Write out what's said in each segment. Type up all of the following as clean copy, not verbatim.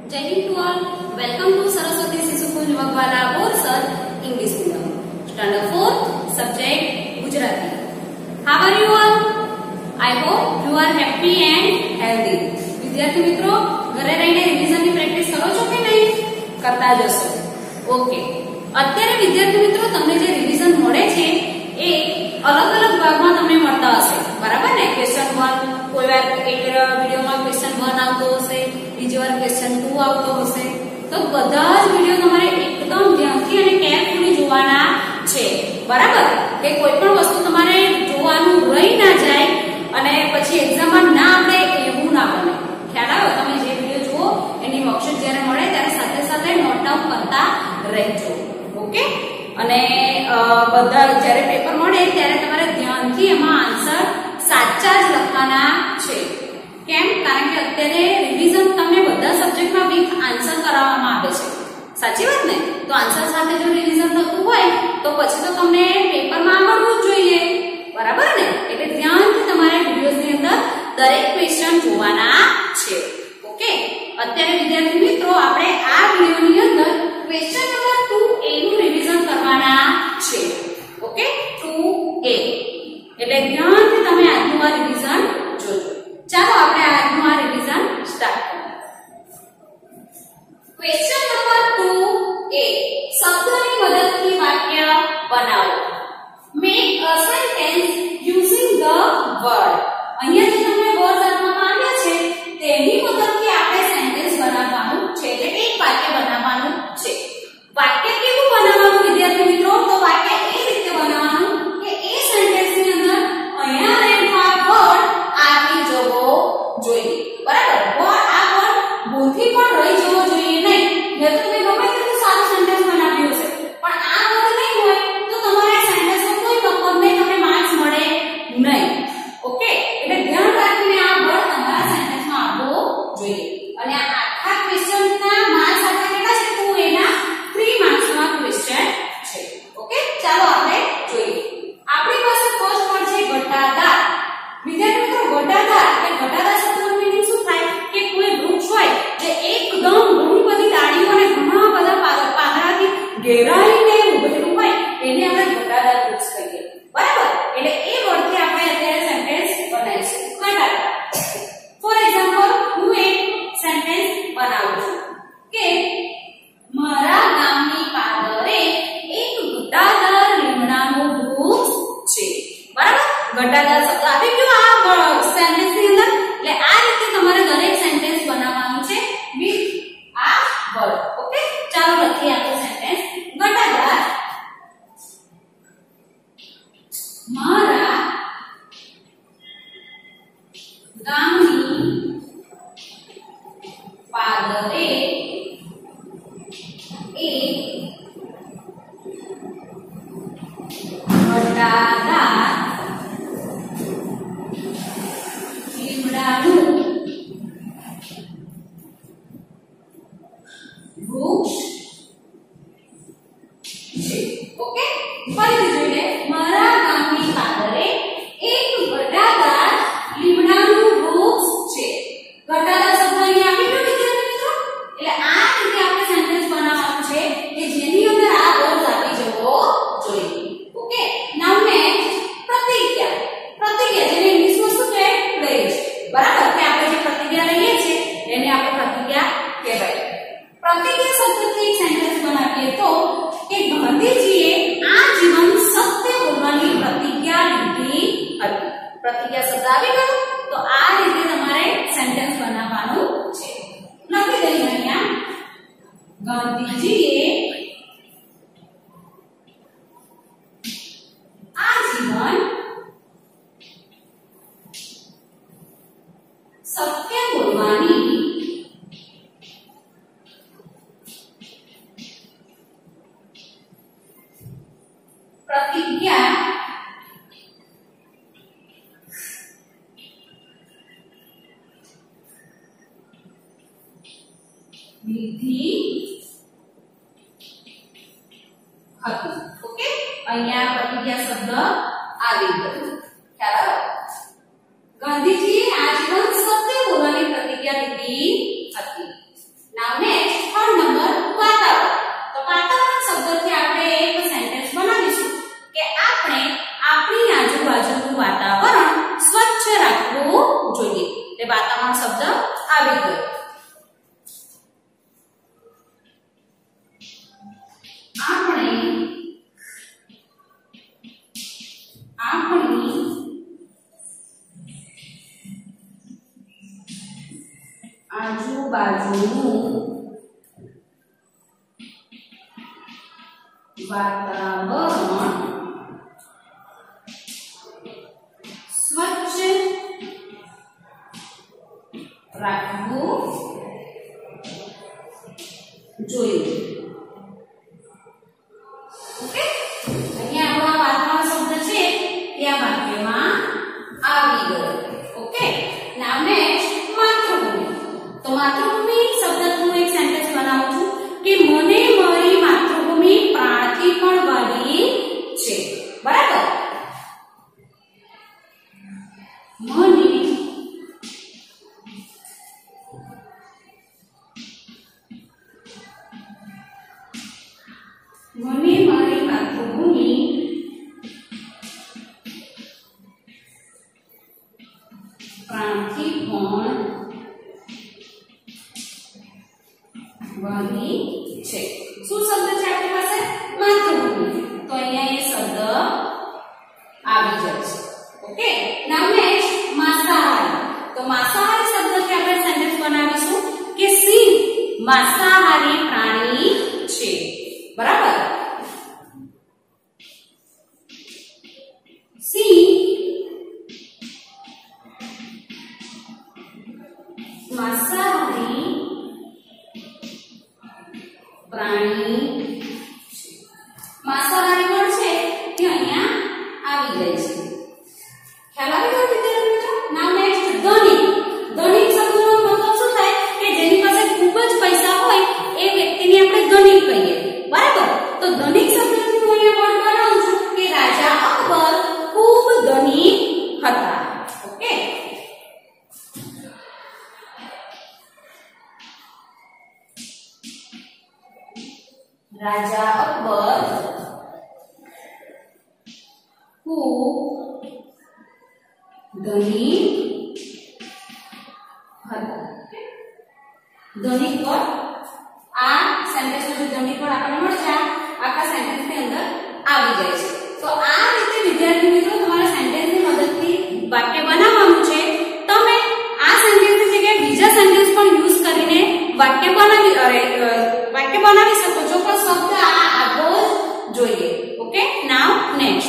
Jai Hind to all. Welcome to Saraswati Sishu Kunj Magwala Borsar English Medium. Standard 4th subject Gujarati. How are you all? I hope you are happy and healthy. વિદ્યાર્થી મિત્રો ઘરે રહીને રિવિઝનની practice કરો છો કે નહીં? કરતા જશો. ઓકે. અત્યારે વિદ્યાર્થી મિત્રો તમને જે રિવિઝન મળે છે એ અલગ અલગ ભાગમાં તમને મળતા હશે. બરાબર ને? ક્વેશ્ચન 1 કોઈ વાર એક વિડિયોમાં ક્વેશ્ચન 1 આવતો હશે, બીજી વાર ક્વેશ્ચન 2 આવતો હશે. તો બધા જ વિડિયો તમારે એકદમ ધ્યાનથી અને કેરફુલી જોવાના છે. બરાબર? કે કોઈ પણ વસ્તુ તમારે જોવાનું રહી ના જાય અને પછી એક્ઝામમાં ના આવડે એવું ના બને. ખ્યાલ આવે? તમે જે વિડિયો જુઓ એની વર્કશીટ જ્યારે મળે ત્યારે સાથે સાથે નોટ ડાઉન કરતા રહેજો. ઓકે? અને બધા જ્યારે પેપર મળે ત્યારે તમારે ધ્યાનથી એમાં આન્સર સાચા જ લખવાના છે. કેમ? કારણ કે અત્યારે રિવિઝન તમને બધા સબ્જેક્ટમાં વિથ આન્સર કરાવવામાં આવે છે. સાચી વાત ને? તો આન્સર સાથે જો રિવિઝન થતું હોય તો પછી તો તમને પેપરમાં આવડવું જ જોઈએ. બરાબર ને? એટલે ધ્યાનથી તમારે વિડિયોઝની અંદર દરેક ક્વેશ્ચન જોવાના છે. ઓકે? અત્યારે વિદ્યાર્થી મિત્રો આપણે આ વિડિયોની અંદર ક્વેશ્ચન નંબર 2A નું રિવિઝન કરવાના છે. ઓકે? 2A એટલે ધ્યાનથી તમે આજનું આ રિવિઝન જોજો. ચાલો આપણે આજનું આ રિવિઝન સ્ટાર્ટ કરીએ. ક્વેશ્ચન નંબર 2A શબ્દની મદદથી વાક્ય બનાવો. Make a sentence using the word. અહીંયા જે તમને વર્ડ આપવામાં આવ્યા છે તેની મદદથી આપણે સેન્ટેન્સ બનાવવાનું છે. એટલે એક વાક્ય બનાવવાનું છે. વાક્ય કેવું બનાવવાનું વિદ્યાર્થી મિત્રો? તો વાક્ય એ રીતે બનાવવાનું કે એ સેન્ટેન્સની અંદર અહીંયા રહેલો આ વર્ડ આવી જવો જોઈએ. બરાબર? આ વર્ડ ભૂલથી પણ રહી જવો જોઈએ નહીં. નહીં તો તમે ગમે તેટલું સારું સેન્ટેન્સ બનાવ્યું હશે પણ આ વર્ડ નહીં હોય તો તમારા સેન્ટેન્સનો કોઈ મતલબ નહીં, તમને માર્ક્સ મળે નહીં. ઓકે? એટલે ધ્યાન રાખીને આ વર્ડ તમારા સેન્ટેન્સમાં આવવો જોઈએ. અને આ આખા ક્વેશ્ચનના માર્ક્સ આપણે કેટલા છે? 2A ના 3 માર્ક્સના ક્વેશ્ચન છે. ઓકે? ચાલો આપણે જોઈએ. આપણી પાસે ફર્સ્ટ વર્ડ છે ઘટાદાર. વિદ્યાર્થી મિત્રો ઘટાદાર એટલે ઘટાદાર શબ્દનો મીનિંગ શું થાય? કે કોઈ વૃક્ષ હોય જે એકદમ ઘણી બધી ડાળીઓ અને ઘણા બધા પાંદડાથી ઘેરાઈને ઉભેલું હોય એને આપણે ઘટાદાર વૃક્ષ કહીએ. બરાબર? એટલે એ વર્ડથી આપણે અત્યારે સેન્ટેન્સ બનાવીશું. ઘટાદાર. ફોર એક્ઝામ્પલ હું એક સેન્ટેન્સ બનાવું છું કે મારા ગામની પાદરે એક ઘટાદાર લીમડાનું વૃક્ષ છે. બરાબર? ઘટાદાર શબ્દ આવી ગયો આ સેન્ટેન્સની અંદર. એટલે આ રીતે તમારે દરેક સેન્ટેન્સ બનાવવાનું છે વિથ આ વર્ડ. ઓકે? ચાલો લખીએ આપણું સેન્ટેન્સ. ઘટાદાર મારા ગામની પાદરે એક ઘટાદાર લીમડાનું વૃક્ષ છે. ઓકે? ફરીથી જોઈ લે. મારા ગામની પાદરે એક ઘટાદાર લીમડાનું વૃક્ષ છે. ઘટાદાર શબ્દ અહીંયા આવી ગયો વિદ્યાર્થી મિત્રો. એટલે આ રીતે આપણે સેન્ટેન્સ બનાવવાનું છે કે જેની અંદર આ વર્ડ આવી જવો જોઈએ. ઓકે? નાઉ નેક્સ્ટ પ્રતિક્રિયા. પ્રતિક્રિયા જેને ઇંગ્લિશમાં શું કહે? પ્લેજ. બરાબર? કે આપણે જે પ્રતિક્રિયા લઈએ છીએ એને આપણે પ્રતિક્રિયા કહેવાય. પ્રતિક્રિયા શબ્દથી એક સેન્ટેન્સ બનાવીએ તો કે ગાંધીજીએ આ જીવન સત્ય બોલવાની પ્રતિજ્ઞા લીધી હતી. પ્રતિજ્ઞા શબ્દ આવી ગયો તો આ રીતે તમારે સેન્ટેન્સ બનાવવાનું છે. લખી દઈએ અહીંયા ગાંધીજીએ આ જીવન સત્ય બોલવાની પ્રતિજ્ઞા લીધી હતી. ઓકે? અહીંયા પ્રતિજ્ઞા શબ્દ આવી ગયો. ખ્યાલ આવે? ગાંધીજીએ આજીવન સત્ય બોલવાની પ્રતિજ્ઞા લીધી હતી. Now આજુબાજુનું વાતાવરણ સ્વચ્છ રાખવું જોઈએ. તે વાતાવરણ શબ્દ આવી ગયો. આપણી આજુબાજુનું વાતાવરણ સ્વચ્છ રાખવું જોઈએ. ઓકે, અહીંયા આપણો વાતાવરણ શબ્દ છે ત્યાં વાક્યમાં આવી ગયો. ઓકે, નાવ નેક્સ્ટ માતૃભૂમિ. તો માતૃભૂમિ શબ્દનું એક સેન્ટેન્સ બનાવું છું કે મને મારી માતૃભૂમિ પ્રાણથી પણ વહાલી છે. બરાબર, મને મારી માતૃભૂમિ પ્રાણથી પણ વહાલી છે. શું શબ્દ છે આપણી પાસે? માતૃભૂમિ. તો અહીંયા એ શબ્દ આવી જાય છે. ઓકે, નાવ નેક્સ્ટ માંસાહારી. તો માંસાહારી શબ્દથી આપણે સેન્ટેન્સ બનાવીશું કે સિંહ માંસાહારી પ્રાણી છે. બરાબર, સિંહ માંસાહારી પ્રાણી. માંસાહારી પણ છે તે અહીંયા આવી જાય છે. ખ્યાલ આવી ગયો વિદ્યાર્થી મિત્રો? નાવ નેક્સ્ટ ધનિક. ધનિક શબ્દનો મતલબ શું થાય કે જેની પાસે ખૂબ જ પૈસા હોય એ વ્યક્તિને આપણે ધનિક કહીએ. બરાબર, તો ધનિક શબ્દથી હું અહીંયા વર્ડ બનાવું છું કે રાજા અકબર ખૂબ ધનિક હતા. ઓકે, રાજા અકબર ખૂબ ધનિક હતા. ધનિક પર આ સેન્ટેન્સમાં જે ધનિક પર આપણને મળશે આખા સેન્ટેન્સની અંદર આવી જાય છે. તો આ રીતે વિદ્યાર્થી મિત્રો તમારે સેન્ટેન્સની મદદથી વાક્ય બનાવવાનું છે. તમે આ સેન્ટેન્સની જગ્યાએ બીજા સેન્ટેન્સ પણ યુઝ કરીને વાક્ય બનાવી શકો છો, પણ શબ્દ આ આગો જોઈએ. ઓકે, નાવ નેક્સ્ટ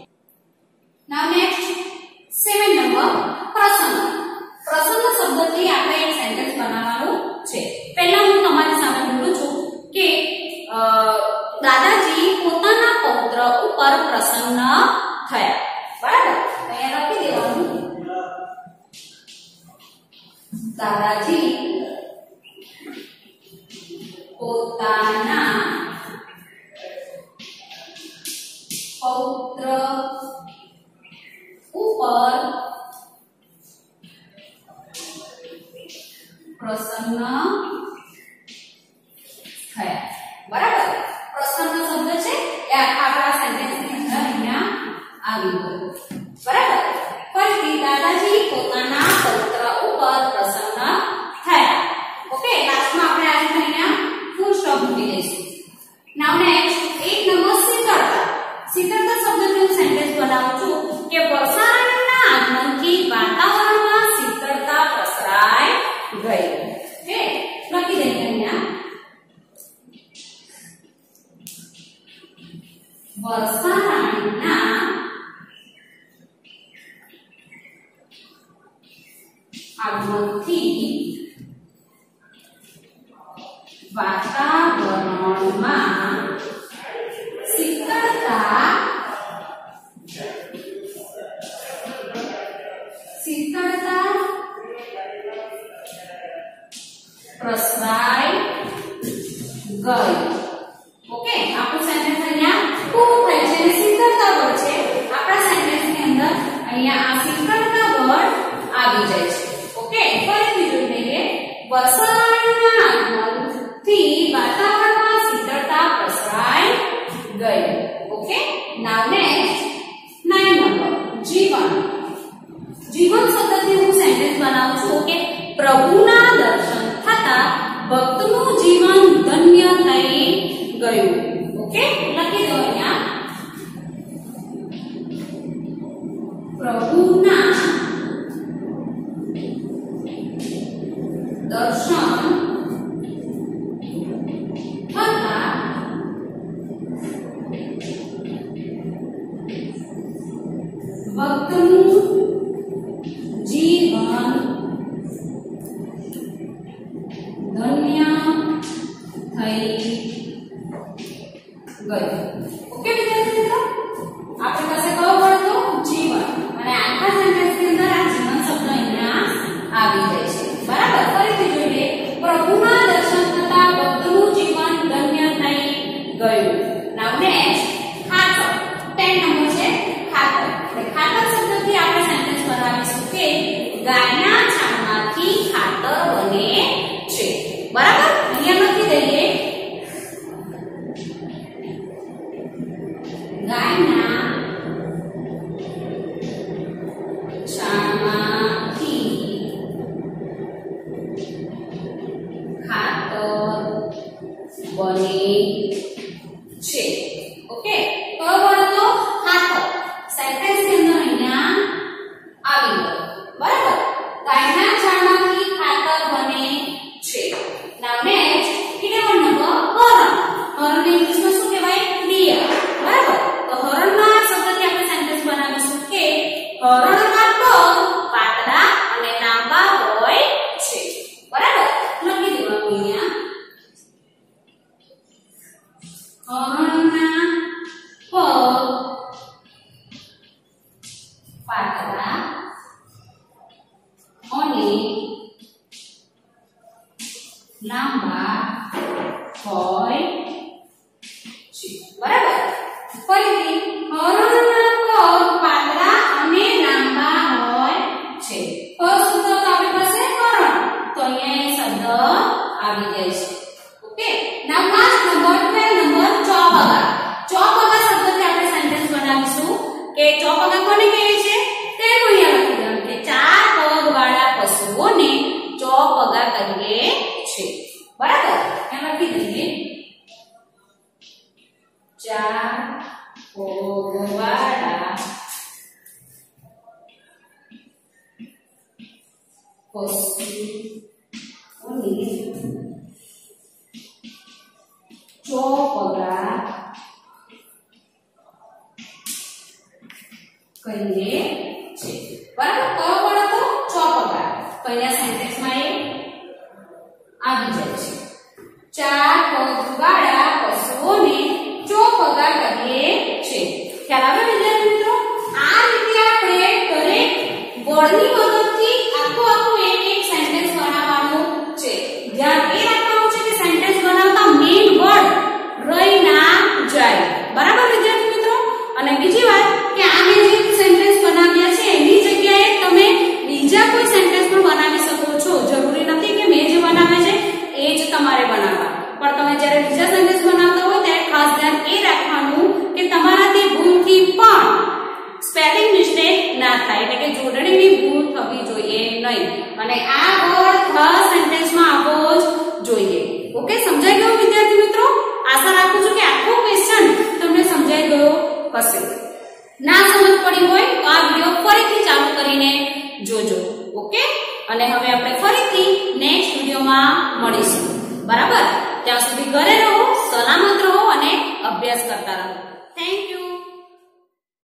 7 નંબર પ્રસંગ. પ્રસંગ શબ્દથી આપણે એક સેન્ટેન્સ બનાવવાનું છે. પહેલા હું તમારી સામે બોલું છું કે દાદાજી પોતાના પૌત્ર ઉપર પ્રસન્ન થયા. બરાબર, અહીંયા લખી દેવાનું દાદાજી પોતાના પૌત્ર ઉપર પ્રસન્ન થયા. બરાબર, પ્રસન્ન શબ્દ છે એ આખા આપણા સેન્ટેન્સની અંદર અહીંયા આવી ગયો. બરાબર, ફરીથી દાદાજી પોતાના પૌત્ર ઉપર પ્રસન્ન થયા. ઓકે, લાસ્ટમાં આપણે આ અહીંયા ફૂલ સ્ટોપ મૂકી દઈશું. Now next 8 number શીતળતા. શીતળતા શબ્દથી હું સેન્ટેન્સ બનાવું છું કે વર્ષાના આગમનથી વાતાવરણમાં શીતળતા પ્રસરાઈ ગઈ. ઓકે, લખી દઈએ અહીંયા વર્ષાના આગમનથી વાતાવરણમાં શીતળતા પ્રસરાઈ ગઈ. ઓકે, આપણું સેન્ટેન્સ અહીંયા પૂરું થાય છે અને શીતળતા વર્ડ છે આપણા સેન્ટેન્સની અંદર. અહીંયા આ શીતળતા વર્ડ આવી જાય છે. ઓકે, ફરીથી જોઈ લઈએ. વર્ષાના આગમનથી વાતાવરણમાં શીતળતા પ્રસરાઈ ગઈ. ઓકે, નાવ નેક્સ્ટ 9 નંબર જીવન. પ્રભુના દર્શન થતા ભક્તનું જીવન ધન્ય થઈ ગયું. ઓકે, લખી દો અહીંયા. પ્રભુના દર્શન થતા ભક્તનું જીવન ધન્ય થઈ ગયું. ઓકે વિદ્યાર્થી મિત્રો, આપણી પાસે કયો વર્ડ હતો? જીવન. અને આખા સેન્ટેન્સ ની અંદર આ જીવન શબ્દ અહીંયા આવી જાય છે. બરાબર, ફરીથી જોઈએ. પ્રભુના દર્શન થતા ભક્તનું જીવન ધન્ય થઈ ગયું. નાઉ નેક્સ્ટ, ખાતર. 10 નંબર છે ખાતર. ખાતર શબ્દથી આપણે સેન્ટેન્સ બનાવીશું કે ગાયના છાણમાંથી ખાતર બને છે. બરાબર, અહીંયા લખી દઈએ. ગાયના છાણમાંથી ખાતર બને છે. ઓકે, કયો વર્ડ હતો? ખાતર. સેન્ટેન્સ ની અંદર અહીંયા આવી ગયો. બરાબર, ગાયના છાણમાંથી ખાતર બને છે. નાઉ નેક્સ્ટ, 11 નંબર હરણ. હરણ ઇંગ્લિશમાં શું કહેવાય? ડિયર. બરાબર, તો હરણના શબ્દથી આપણે સેન્ટેન્સ બનાવીશું કે હરણના પગ પાતળા અને લાંબા હોય છે. બરાબર, લખી દેવાનું અહીંયા. હરણના પગ પાતળા અને લાંબા હોય છે. બરાબર, ફરીથી હરણના પગ પાતળા અને લાંબા હોય છે. ફર્સ્ટ તો આપણી પાસે હરણ, તો અહીંયા એ શબ્દ આવી જાય છે. Okay, now last number 12 number ચોપગા. ચોપગા શબ્દથી આપણે સેન્ટેન્સ બનાવીશું કે ચોપગા કોને કહે છે? તેનું અહીંયા લખી દેવાનું કે 4 પગ વાળા પશુઓને ચોપગા કહીએ છે. બરાબર, એમ લખી દઈએ. 4 પગ વાળા પશુઓને ચોપગા કહીએ છે. બરાબર, કયો વર્ડ હતો? ચોપગા. તો અહીંયા સેન્ટેન્સમાં એ આવી જાય છે. 4 પગ વાળા પશુઓને ચોપગા કહીએ છે. ખ્યાલ આવે વિદ્યાર્થી મિત્રો? આ રીતે આપણે દરેક વર્ડની મદદથી આખું એક સેન્ટેન્સ બનાવવાનું છે. ધ્યાન એ રાખવાનું છે કે સેન્ટેન્સ બનાવતા મેઇન વર્ડ રહી ના જાય. બરાબર વિદ્યાર્થી મિત્રો? અને બીજી વાત કે આ મેં જે સેન્ટેન્સ બનાવ્યા છે એની જગ્યાએ તમે બીજા કોઈ સેન્ટેન્સ પણ બનાવી શકો છો. જરૂરી નથી કે મેં જે બનાવ્યા છે એ જ તમારે બનાવવા. પણ તમે જ્યારે બીજા સેન્ટેન્સ બનાવતા હોય ત્યારે ખાસ ધ્યાન એ રાખવાનું કે તમારાથી ભૂલથી પણ સ્પેલિંગ મિસ્ટેક ના થાય, એટલે કે જોડણીની ભૂલ થવી જોઈએ નહીં. અને આ વર્ડ ખાસ સેન્ટેન્સમાં આવવો જ જોઈએ. ઓકે, સમજાઈ ગયું વિદ્યાર્થી મિત્રો? આશા રાખું છું કે આખો ક્વેશ્ચન તમને સમજાઈ ગયો હશે. ના સમજ પડી હોય તો આ વિડિયો ફરીથી ચાલુ કરીને જોજો. ઓકે, અને હવે આપણે ફરીથી નેક્સ્ટ વિડિયોમાં મળીશું. બરાબર, ત્યાં સુધી ઘરે રહો, સલામત રહો અને અભ્યાસ કરતા રહો. Thank you.